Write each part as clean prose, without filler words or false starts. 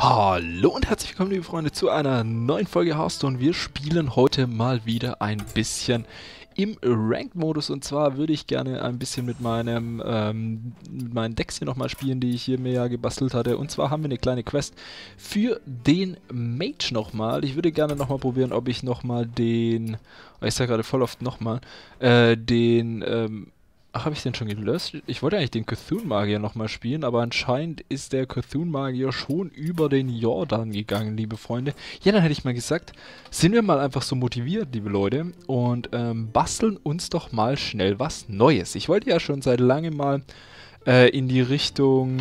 Hallo und herzlich willkommen, liebe Freunde, zu einer neuen Folge Hearthstone. Wir spielen heute mal wieder ein bisschen im Ranked-Modus, und zwar würde ich gerne ein bisschen mit meinen Decks hier nochmal spielen, die ich hier mir ja gebastelt hatte. Und zwar haben wir eine kleine Quest für den Mage nochmal. Ich würde gerne nochmal probieren, ob ich nochmal den, ich sage gerade voll oft nochmal, ach, habe ich den schon gelöst? Ich wollte eigentlich den Cthulhu-Magier nochmal spielen, aber anscheinend ist der Cthulhu-Magier schon über den Jordan gegangen, liebe Freunde. Ja, dann hätte ich mal gesagt, sind wir mal einfach so motiviert, liebe Leute, und basteln uns doch mal schnell was Neues. Ich wollte ja schon seit langem mal in die Richtung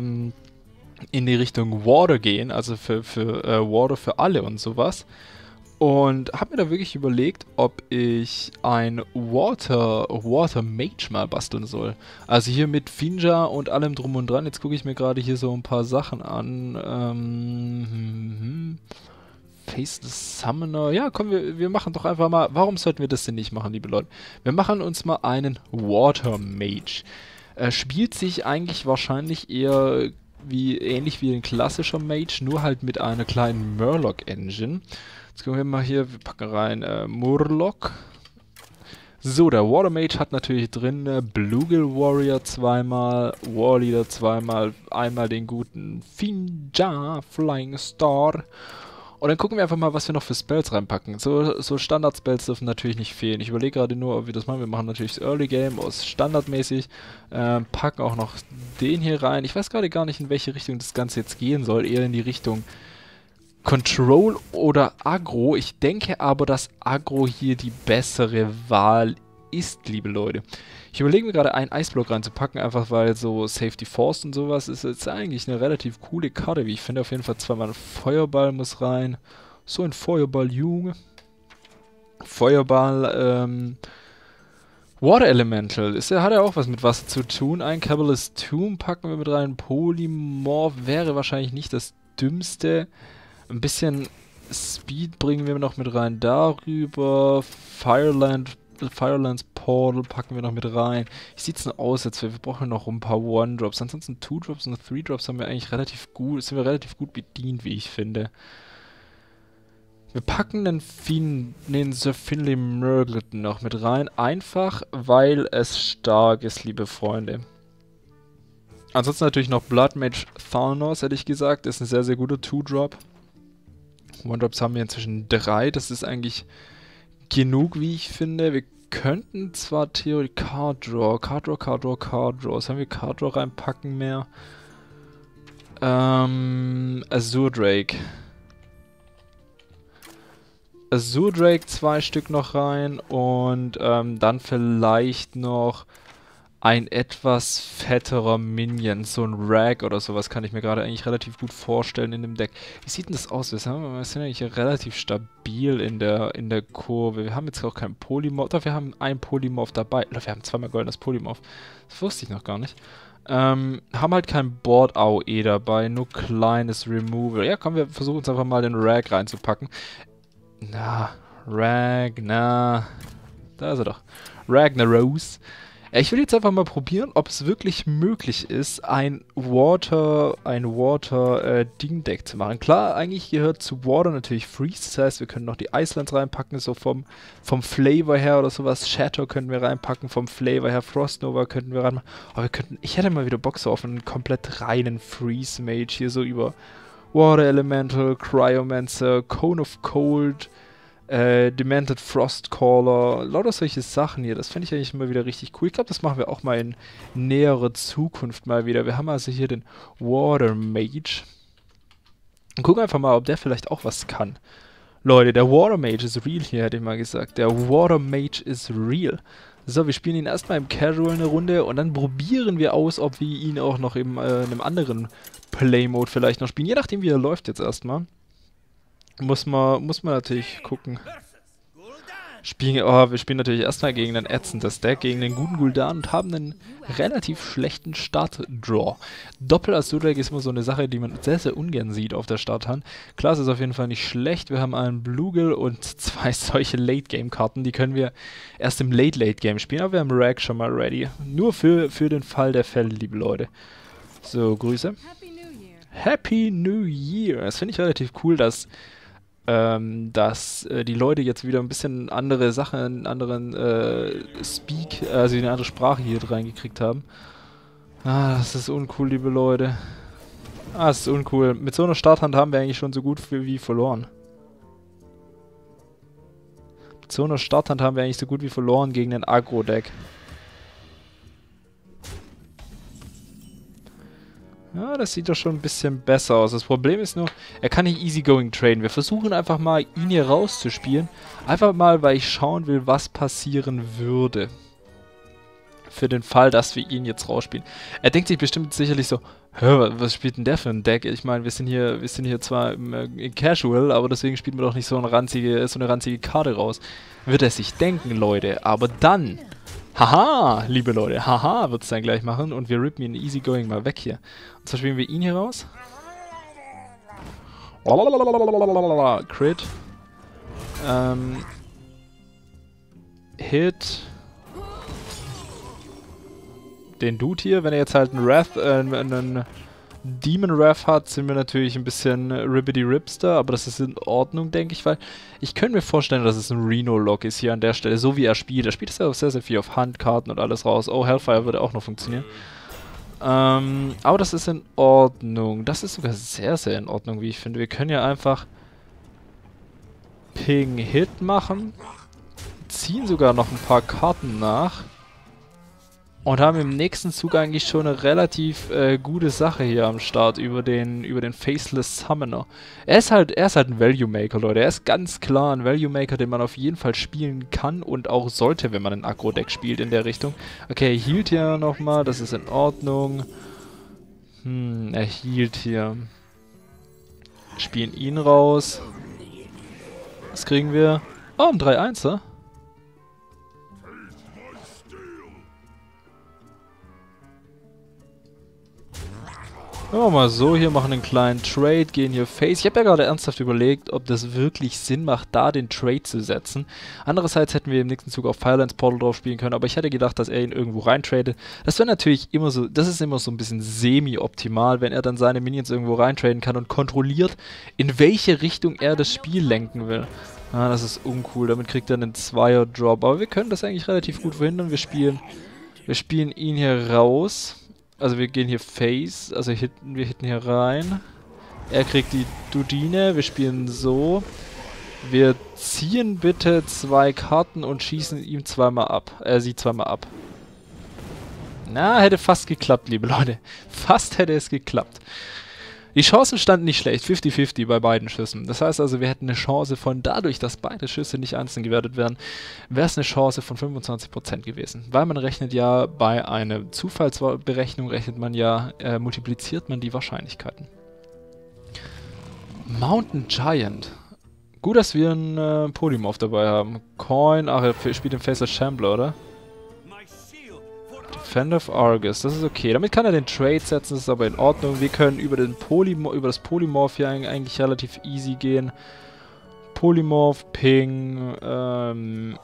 Water gehen, also für Water für alle und sowas. Und habe mir da wirklich überlegt, ob ich ein Water Mage mal basteln soll. Also hier mit Finja und allem drum und dran. Jetzt gucke ich mir gerade hier so ein paar Sachen an. Face the Summoner. Ja, komm, wir machen doch einfach mal. Warum sollten wir das denn nicht machen, liebe Leute? Wir machen uns mal einen Water Mage. Spielt sich eigentlich wahrscheinlich eher ähnlich wie ein klassischer Mage, nur halt mit einer kleinen Murloc-Engine. Jetzt gucken wir mal hier, wir packen rein Murloc. So, der Water Mage hat natürlich drin Bluegill Warrior zweimal, Warleader zweimal, einmal den guten Finja Flying Star. Und dann gucken wir einfach mal, was wir noch für Spells reinpacken. So Standard-Spells dürfen natürlich nicht fehlen. Ich überlege gerade nur, ob wir das machen. Wir machen natürlich das Early Game aus standardmäßig. Packen auch noch den hier rein. Ich weiß gerade gar nicht, in welche Richtung das Ganze jetzt gehen soll. Eher in die Richtung Control oder Aggro. Ich denke aber, dass Aggro hier die bessere Wahl ist, liebe Leute. Ich überlege mir gerade, einen Eisblock reinzupacken, einfach weil so Safety Force und sowas ist jetzt eigentlich eine relativ coole Karte, wie ich finde. Auf jeden Fall zweimal ein Feuerball muss rein. So ein Feuerball, Junge. Feuerball, Water Elemental. Hat ja auch was mit Wasser zu tun. Ein Cabalist Tomb packen wir mit rein. Polymorph wäre wahrscheinlich nicht das Dümmste. Ein bisschen Speed bringen wir noch mit rein darüber. Firelands Portal packen wir noch mit rein. Wie sieht's denn aus jetzt? Wir brauchen noch ein paar One-Drops. Ansonsten 2-Drops und 3-Drops haben wir eigentlich relativ gut, sind wir relativ gut bedient, wie ich finde. Wir packen den Sir Finley Murglet noch mit rein. Einfach, weil es stark ist, liebe Freunde. Ansonsten natürlich noch Blood Mage Thanos, hätte ich gesagt. Ist ein sehr, sehr guter 2-Drop. One-Drops haben wir inzwischen 3. Das ist eigentlich genug, wie ich finde. Wir könnten zwar theoretisch Card Draw. Sollen wir Card Draw reinpacken mehr? Azure Drake. Azure Drake 2 Stück noch rein und dann vielleicht noch ein etwas fetterer Minion, so ein Rag oder sowas kann ich mir gerade eigentlich relativ gut vorstellen in dem Deck. Wie sieht denn das aus? Wir sind eigentlich relativ stabil in der Kurve. Wir haben jetzt auch keinen Polymorph, doch wir haben einen Polymorph dabei. Oder wir haben zweimal goldenes Polymorph. Das wusste ich noch gar nicht. Haben halt kein Board AOE dabei, nur kleines Removal. Ja, komm, wir versuchen uns einfach mal den Rag reinzupacken. Da ist er doch. Ragnaros. Ich will jetzt einfach mal probieren, ob es wirklich möglich ist, ein Water-Ding-Deck zu machen. Klar, eigentlich gehört zu Water natürlich Freeze, das heißt, wir können noch die Islands reinpacken, so vom Flavor her oder sowas. Shatter können wir reinpacken, vom Flavor her Frostnova könnten wir reinmachen. Aber ich hätte mal wieder Bock so auf einen komplett reinen Freeze-Mage hier so über Water Elemental, Cryomancer, Cone of Cold, Demented Frostcaller, lauter solche Sachen hier. Das fände ich eigentlich immer wieder richtig cool. Ich glaube, das machen wir auch mal in näherer Zukunft mal wieder. Wir haben also hier den Water Mage. Und gucken einfach mal, ob der vielleicht auch was kann. Leute, der Water Mage ist real hier, hätte ich mal gesagt. Der Water Mage ist real. So, wir spielen ihn erstmal im Casual eine Runde und dann probieren wir aus, ob wir ihn auch noch in einem anderen Play-Mode vielleicht noch spielen. Je nachdem, wie er läuft jetzt erstmal. Muss man natürlich gucken. Wir spielen natürlich erstmal gegen ein ätzendes Deck, gegen den guten Gul'dan und haben einen relativ schlechten Start-Draw. Doppel-Azure-Deck ist immer so eine Sache, die man sehr, sehr ungern sieht auf der Starthand. Klar, es ist auf jeden Fall nicht schlecht. Wir haben einen Bluegill und 2 solche Late-Game-Karten. Die können wir erst im Late-Late-Game spielen, aber wir haben Rag schon mal ready. Nur für den Fall der Fälle, liebe Leute. So, Grüße. Happy New Year! Das finde ich relativ cool, dass die Leute jetzt wieder ein bisschen andere Sachen, einen anderen also eine andere Sprache hier reingekriegt haben. Ah, das ist uncool, liebe Leute. Ah, das ist uncool. Mit so einer Starthand haben wir eigentlich schon so gut wie verloren. Mit so einer Starthand haben wir eigentlich so gut wie verloren gegen den Agro-Deck. Ja, das sieht doch schon ein bisschen besser aus. Das Problem ist nur, er kann nicht easygoing traden. Wir versuchen einfach mal, ihn hier rauszuspielen. Einfach mal, weil ich schauen will, was passieren würde. Für den Fall, dass wir ihn jetzt rausspielen. Er denkt sich bestimmt sicherlich so, hä, was spielt denn der für ein Deck? Ich meine, wir sind hier zwar in Casual, aber deswegen spielen wir doch nicht so eine ranzige Karte raus. Wird er sich denken, Leute. Aber dann... Haha, liebe Leute, haha, wird es dann gleich machen und wir rippen ihn easygoing mal weg hier. Und zwar spielen wir ihn hier raus. Crit. Hit. Den Dude hier, wenn er jetzt halt einen Demon Wrath hat, sind wir natürlich ein bisschen Ribbity-Ripster, aber das ist in Ordnung, denke ich, weil ich könnte mir vorstellen, dass es ein Reno-Lock ist hier an der Stelle, so wie er spielt. Er spielt es ja auch sehr, sehr viel auf Handkarten und alles raus. Oh, Hellfire würde auch noch funktionieren. Aber das ist in Ordnung. Das ist sogar sehr, sehr in Ordnung, wie ich finde. Wir können ja einfach Ping-Hit machen, ziehen sogar noch ein paar Karten nach. Und haben im nächsten Zug eigentlich schon eine relativ gute Sache hier am Start über den Faceless Summoner. Er ist halt ein Value Maker, Leute. Er ist ganz klar ein Value Maker, den man auf jeden Fall spielen kann und auch sollte, wenn man ein Aggro-Deck spielt in der Richtung. Okay, er hielt hier nochmal, das ist in Ordnung. Er hielt hier. Spielen ihn raus. Was kriegen wir? Oh, ein 3-1er. Machen wir mal so, hier machen einen kleinen Trade, gehen hier Face. Ich habe ja gerade ernsthaft überlegt, ob das wirklich Sinn macht, da den Trade zu setzen. Andererseits hätten wir im nächsten Zug auf Firelands Portal drauf spielen können, aber ich hätte gedacht, dass er ihn irgendwo reintradet. Das wäre natürlich immer so, das ist immer so ein bisschen semi-optimal, wenn er dann seine Minions irgendwo reintraden kann und kontrolliert, in welche Richtung er das Spiel lenken will. Ah, das ist uncool, damit kriegt er einen Zweier-Drop, aber wir können das eigentlich relativ gut verhindern. Wir spielen ihn hier raus. Also wir gehen hier Face, also wir hitten hier rein. Er kriegt die Dudine, wir spielen so. Wir ziehen bitte 2 Karten und schießen ihm sie zweimal ab. Na, hätte fast geklappt, liebe Leute. Fast hätte es geklappt. Die Chancen standen nicht schlecht, 50-50 bei beiden Schüssen. Das heißt also, wir hätten eine Chance von, dadurch, dass beide Schüsse nicht einzeln gewertet werden, wäre es eine Chance von 25% gewesen. Weil man rechnet ja, bei einer Zufallsberechnung multipliziert man die Wahrscheinlichkeiten. Mountain Giant. Gut, dass wir einen Polymorph dabei haben. Coin, ach, er spielt den Faceless Shambler, oder? Defender of Argus, das ist okay. Damit kann er den Trade setzen, das ist aber in Ordnung. Wir können über das Polymorph hier eigentlich relativ easy gehen. Polymorph, Ping, ne,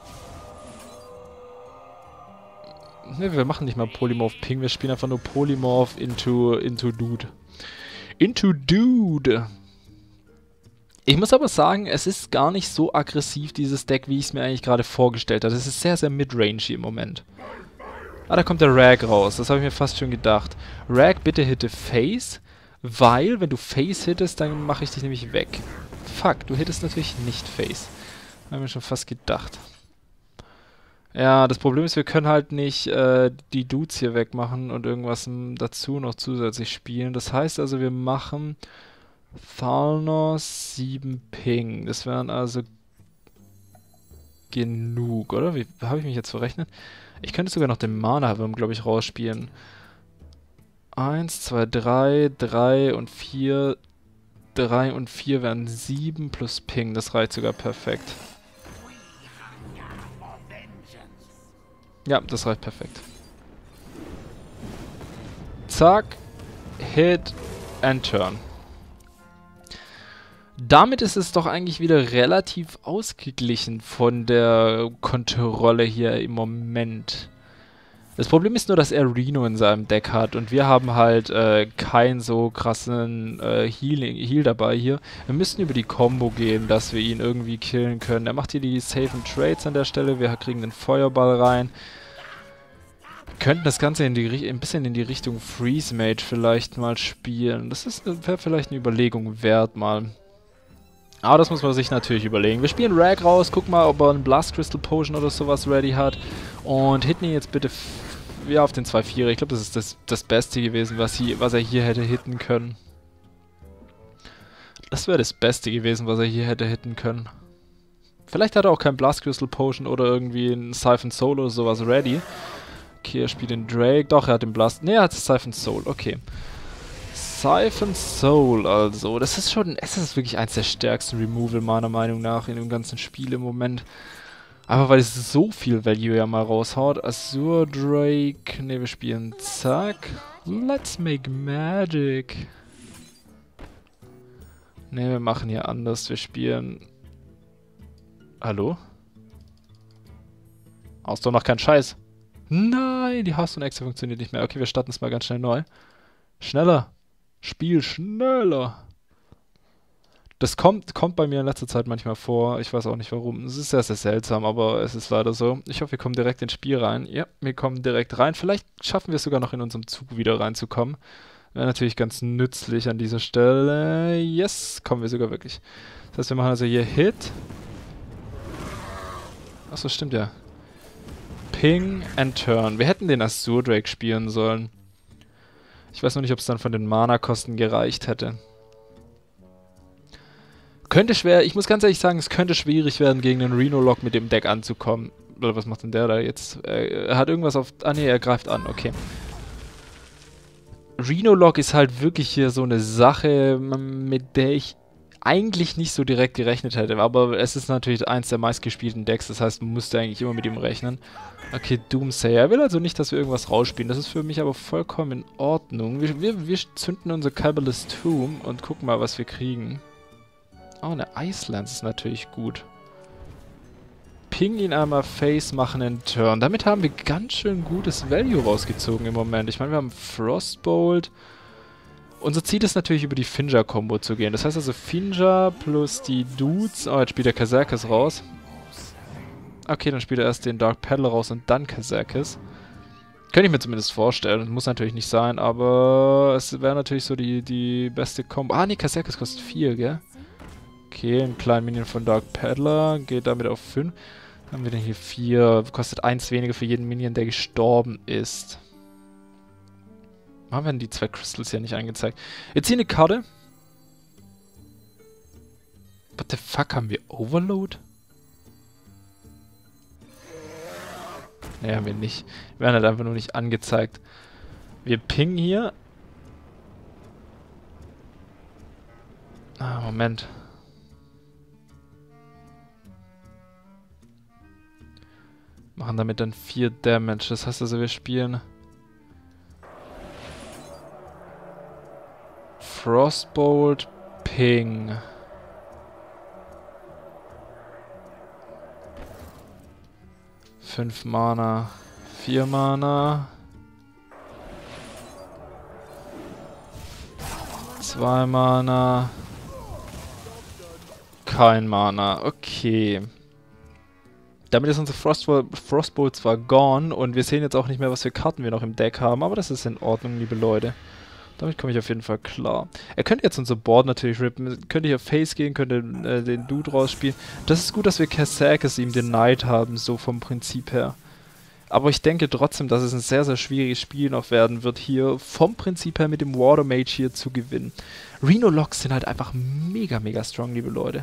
wir machen nicht mal Polymorph, Ping, wir spielen einfach nur Polymorph into Dude. Into Dude! Ich muss aber sagen, es ist gar nicht so aggressiv, dieses Deck, wie ich es mir eigentlich gerade vorgestellt habe. Es ist sehr, sehr midrange im Moment. Ah, da kommt der Rag raus. Das habe ich mir fast schon gedacht. Rag, bitte hitte Face, weil, wenn du Face hittest, dann mache ich dich nämlich weg. Fuck, du hittest natürlich nicht Face. Habe ich mir schon fast gedacht. Ja, das Problem ist, wir können halt nicht die Dudes hier wegmachen und irgendwas dazu noch zusätzlich spielen. Das heißt also, wir machen Thalnos 7 Ping. Das wären also genug, oder? Wie habe ich mich jetzt verrechnet? Ich könnte sogar noch den Mana-Wurm, glaube ich, rausspielen. 1, 2, 3, 3 und 4. 3 und 4 wären 7 plus Ping. Das reicht sogar perfekt. Ja, das reicht perfekt. Zack. Hit and Turn. Damit ist es doch eigentlich wieder relativ ausgeglichen von der Kontrolle hier im Moment. Das Problem ist nur, dass er Reno in seinem Deck hat und wir haben halt keinen so krassen Heal dabei hier. Wir müssen über die Combo gehen, dass wir ihn irgendwie killen können. Er macht hier die safen Trades an der Stelle, wir kriegen den Feuerball rein. Wir könnten das Ganze ein bisschen in die Richtung Freeze Mage vielleicht mal spielen. Das wäre vielleicht eine Überlegung wert mal. Aber das muss man sich natürlich überlegen. Wir spielen Rag raus, gucken mal, ob er einen Blast Crystal Potion oder sowas ready hat. Und hitten ihn jetzt bitte auf den 2-4er. Ich glaube, das ist das Beste gewesen, was er hier hätte hitten können. Das wäre das Beste gewesen, was er hier hätte hitten können. Vielleicht hat er auch kein Blast Crystal Potion oder irgendwie ein Siphon Soul oder sowas ready. Okay, er spielt den Drake. Doch, er hat den Blast. Ne, er hat Siphon Soul. Okay. Siphon Soul also. Es ist wirklich eins der stärksten Removal meiner Meinung nach in dem ganzen Spiel im Moment. Einfach weil es so viel Value ja mal raushaut. Azure Drake. Ne, wir spielen zack. Let's make magic. Ne, wir machen hier anders. Wir spielen... Hallo? Hast doch noch keinen Scheiß. Nein, die Hearthstone-Exe funktioniert nicht mehr. Okay, wir starten es mal ganz schnell neu. Schneller. Spiel schneller. Das kommt bei mir in letzter Zeit manchmal vor. Ich weiß auch nicht warum. Es ist sehr, sehr seltsam, aber es ist leider so. Ich hoffe, wir kommen direkt ins Spiel rein. Ja, wir kommen direkt rein. Vielleicht schaffen wir es sogar noch in unserem Zug wieder reinzukommen. Wäre natürlich ganz nützlich an dieser Stelle. Yes, kommen wir sogar wirklich. Das heißt, wir machen also hier Hit. Achso, stimmt ja. Ping and Turn. Wir hätten den Azure Drake spielen sollen. Ich weiß noch nicht, ob es dann von den Mana-Kosten gereicht hätte. Könnte schwer, ich muss ganz ehrlich sagen, es könnte schwierig werden, gegen den Reno-Lock mit dem Deck anzukommen. Oder was macht denn der da jetzt? Er hat irgendwas auf... Ah ne, er greift an, okay. Reno-Lock ist halt wirklich hier so eine Sache, mit der ich eigentlich nicht so direkt gerechnet hätte. Aber es ist natürlich eins der meistgespielten Decks, das heißt, man musste eigentlich immer mit ihm rechnen. Okay, Doomsayer. Er will also nicht, dass wir irgendwas rausspielen. Das ist für mich aber vollkommen in Ordnung. Wir zünden unser Cabalist Tomb und gucken mal, was wir kriegen. Oh, eine Icelands ist natürlich gut. Ping ihn einmal Face, machen einen Turn. Damit haben wir ganz schön gutes Value rausgezogen im Moment. Ich meine, wir haben Frostbolt. Unser Ziel ist natürlich, über die Finja-Kombo zu gehen. Das heißt also Finja plus die Dudes. Oh, jetzt spielt der Kazakis raus. Okay, dann spielt er erst den Dark Peddler raus und dann Kazakis. Könnte ich mir zumindest vorstellen. Muss natürlich nicht sein, aber es wäre natürlich so die beste Kombo. Ah, nee, Kazakis kostet 4, gell? Okay, ein kleiner Minion von Dark Peddler. Geht damit auf 5. Haben wir denn hier 4. Kostet 1 weniger für jeden Minion, der gestorben ist. Warum werden die 2 Crystals hier nicht angezeigt? Jetzt hier eine Karte. What the fuck, haben wir Overload? Ne, haben wir nicht. Wir werden halt einfach nur nicht angezeigt. Wir pingen hier. Ah, Moment. Machen damit dann 4 Damage. Das heißt also, wir spielen Frostbolt, Ping. Fünf Mana, 4 Mana. 2 Mana. Kein Mana, okay. Damit ist unser Frostbolt zwar gone und wir sehen jetzt auch nicht mehr, was für Karten wir noch im Deck haben, aber das ist in Ordnung, liebe Leute. Damit komme ich auf jeden Fall klar. Er könnte jetzt unser Board natürlich rippen, könnte hier Face gehen, könnte den Dude rausspielen. Das ist gut, dass wir Kazakis ihm den Knight haben, so vom Prinzip her. Aber ich denke trotzdem, dass es ein sehr, sehr schwieriges Spiel noch werden wird, hier vom Prinzip her mit dem Water Mage hier zu gewinnen. Reno-Locks sind halt einfach mega, mega strong, liebe Leute.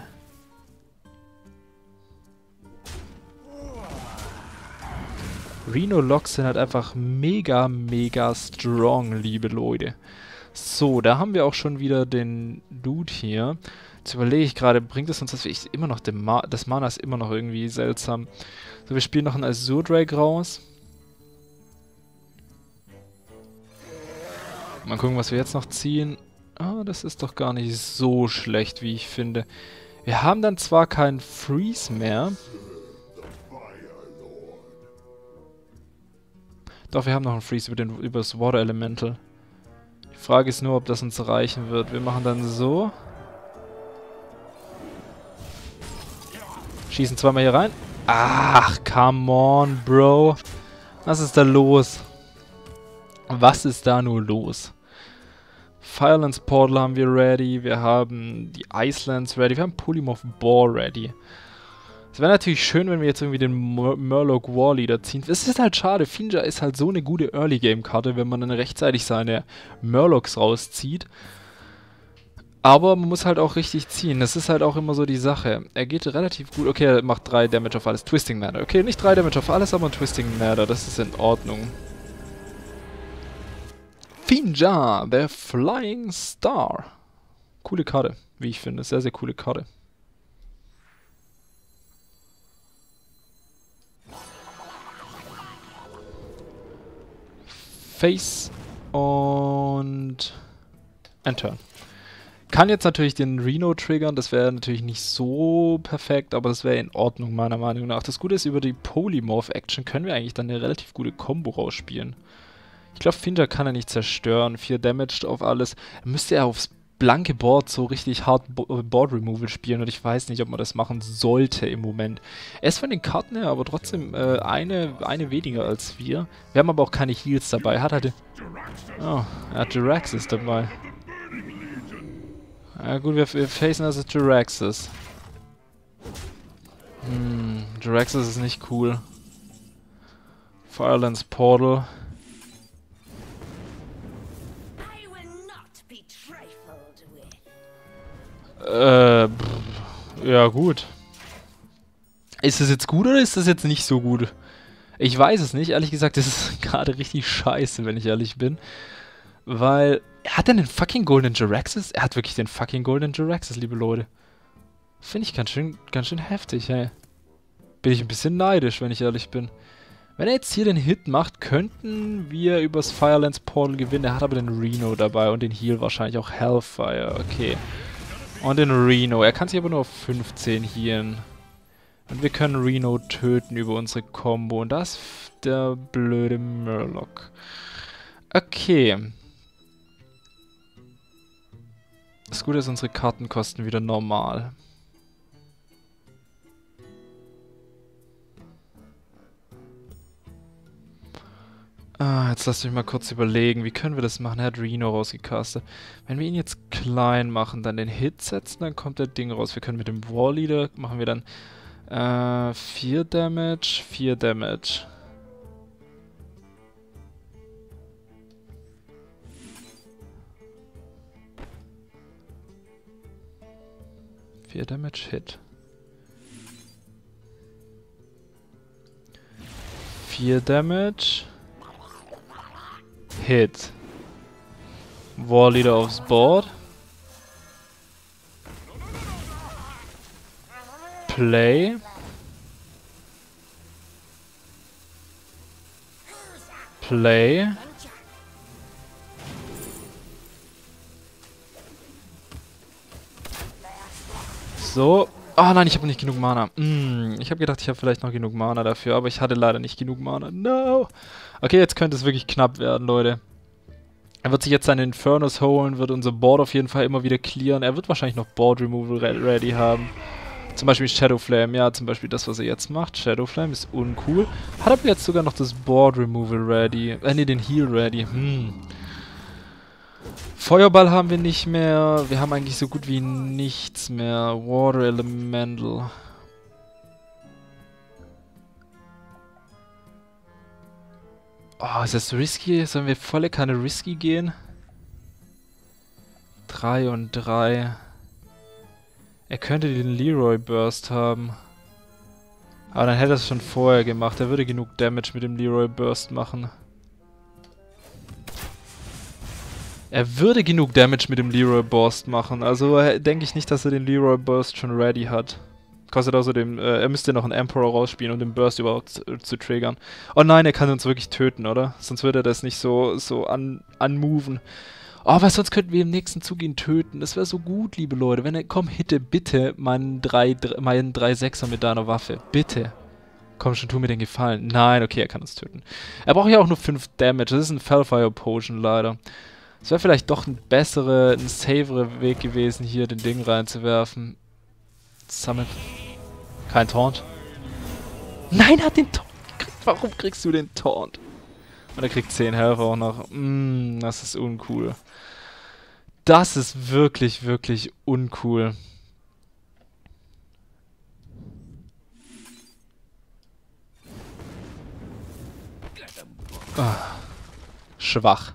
Reno-Locks sind halt einfach mega, mega strong, liebe Leute. So, da haben wir auch schon wieder den Dude hier. Jetzt überlege ich gerade, bringt es uns das immer noch, das Mana ist immer noch irgendwie seltsam. So, wir spielen noch einen Azure Drake raus. Mal gucken, was wir jetzt noch ziehen. Ah, das ist doch gar nicht so schlecht, wie ich finde. Wir haben dann zwar keinen Freeze mehr. Doch, wir haben noch einen Freeze über das Water Elemental. Die Frage ist nur, ob das uns reichen wird. Wir machen dann so. Schießen zweimal hier rein. Ach, come on, Bro. Was ist da los? Was ist da nur los? Firelands Portal haben wir ready. Wir haben die Icelands ready. Wir haben Polymorph Boar ready. Es wäre natürlich schön, wenn wir jetzt irgendwie den Murloc Warleader ziehen. Es ist halt schade. Finja ist halt so eine gute Early-Game-Karte, wenn man dann rechtzeitig seine Murlocs rauszieht. Aber man muss halt auch richtig ziehen. Das ist halt auch immer so die Sache. Er geht relativ gut. Okay, er macht 3 Damage auf alles. Twisting Matter. Okay, nicht 3 Damage auf alles, aber ein Twisting Matter. Das ist in Ordnung. Finja, the Flying Star. Coole Karte, wie ich finde. Sehr, sehr coole Karte. Face und Turn. Kann jetzt natürlich den Reno triggern, das wäre natürlich nicht so perfekt, aber das wäre in Ordnung meiner Meinung nach. Das Gute ist, über die Polymorph-Action können wir eigentlich dann eine relativ gute Combo rausspielen. Ich glaube, Finja kann er nicht zerstören. 4 Damage auf alles. Müsste er aufs blanke Board so richtig hart Board Removal spielen und ich weiß nicht, ob man das machen sollte im Moment. Er ist von den Karten her aber trotzdem eine weniger als wir. Wir haben aber auch keine Heals dabei. Er hat Jiraxis dabei. Ja gut, wir facen also Jiraxis. Jiraxis ist nicht cool. Firelands Portal. Ja gut. Ist das jetzt gut oder ist das jetzt nicht so gut? Ich weiß es nicht. Ehrlich gesagt, das ist gerade richtig scheiße, wenn ich ehrlich bin. Weil, hat er den fucking Golden Jiraxis? Er hat wirklich den fucking Golden Jiraxis, liebe Leute. Finde ich ganz schön heftig, hey. Bin ich ein bisschen neidisch, wenn ich ehrlich bin. Wenn er jetzt hier den Hit macht, könnten wir übers Firelands Portal gewinnen. Er hat aber den Reno dabei und den Heal wahrscheinlich auch Hellfire. Okay. Und den Reno. Er kann sich aber nur auf 15 healen. Und wir können Reno töten über unsere Combo. Und das ist der blöde Murloc. Okay. Das Gute ist, unsere Karten kosten wieder normal. Jetzt lasst mich mal kurz überlegen, wie können wir das machen? Er hat Reno rausgecastet. Wenn wir ihn jetzt klein machen, dann den Hit setzen, dann kommt der Ding raus. Wir können mit dem Warleader, machen wir dann 4 Damage, 4 Damage. Damage Hit. 4 Damage. Hit. Warleader aufs Board. Play. Play. So. Ah nein, ich habe nicht genug Mana. Ich habe gedacht, ich habe vielleicht noch genug Mana dafür, aber ich hatte leider nicht genug Mana. No. Okay, jetzt könnte es wirklich knapp werden, Leute. Er wird sich jetzt seine Infernos holen, wird unser Board auf jeden Fall immer wieder clearen. Er wird wahrscheinlich noch Board Removal ready haben. Zum Beispiel Shadow Flame. Ja, zum Beispiel das, was er jetzt macht. Shadow Flame ist uncool. Hat aber jetzt sogar noch das Board Removal ready. Ne, den Heal ready. Feuerball haben wir nicht mehr. Wir haben eigentlich so gut wie nichts mehr. Water Elemental. Oh, ist das risky? Sollen wir volle Kanne risky gehen? 3 und 3. Er könnte den Leroy Burst haben. Aber dann hätte er es schon vorher gemacht. Er würde genug Damage mit dem Leroy Burst machen. Er würde genug Damage mit dem Leroy Burst machen. Also denke ich nicht, dass er den Leroy Burst schon ready hat. Kostet außerdem, er müsste noch einen Emperor rausspielen, um den Burst überhaupt zu triggern. Oh nein, er kann uns wirklich töten, oder? Sonst würde er das nicht so unmoven. Oh, aber sonst könnten wir im nächsten Zug ihn töten. Das wäre so gut, liebe Leute. Wenn er, komm, hitte bitte meinen 3-6er mit deiner Waffe. Bitte. Komm schon, tu mir den Gefallen. Nein, okay, er kann uns töten. Er braucht ja auch nur 5 Damage. Das ist ein Fellfire Potion, leider. Es wäre vielleicht doch ein saferer Weg gewesen, hier den Ding reinzuwerfen. Summon. Kein Taunt. Nein, er hat den Taunt gekriegt. Warum kriegst du den Taunt? Und er kriegt 10 Health auch noch. Das ist uncool. Das ist wirklich, wirklich uncool. Ah, schwach.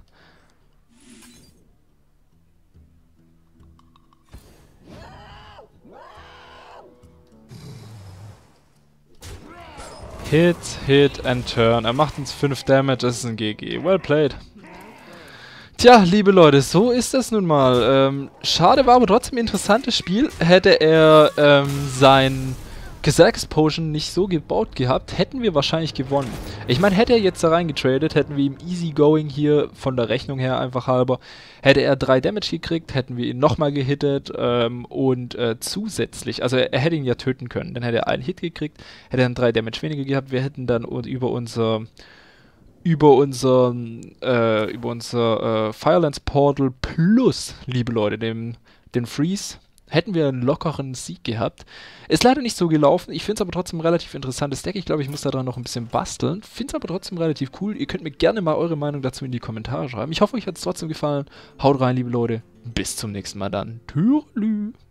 Hit and turn. Er macht uns 5 Damage, das ist ein GG. Well played. Tja, liebe Leute, so ist das nun mal. Schade, war aber trotzdem ein interessantes Spiel. Hätte er sein Xerxes Potion nicht so gebaut gehabt, hätten wir wahrscheinlich gewonnen. Ich meine, hätte er jetzt da reingetradet, hätten wir ihm easy going hier von der Rechnung her einfach halber. Hätte er 3 Damage gekriegt, hätten wir ihn nochmal gehittet und zusätzlich, also er hätte ihn ja töten können. Dann hätte er einen Hit gekriegt, hätte er dann 3 Damage weniger gehabt. Wir hätten dann über unser Firelands Portal plus, liebe Leute, den Freeze, hätten wir einen lockeren Sieg gehabt. Ist leider nicht so gelaufen. Ich finde es aber trotzdem ein relativ interessantes Deck. Ich glaube, ich muss da dran noch ein bisschen basteln. Finde es aber trotzdem relativ cool. Ihr könnt mir gerne mal eure Meinung dazu in die Kommentare schreiben. Ich hoffe, euch hat es trotzdem gefallen. Haut rein, liebe Leute. Bis zum nächsten Mal dann. Tschüss.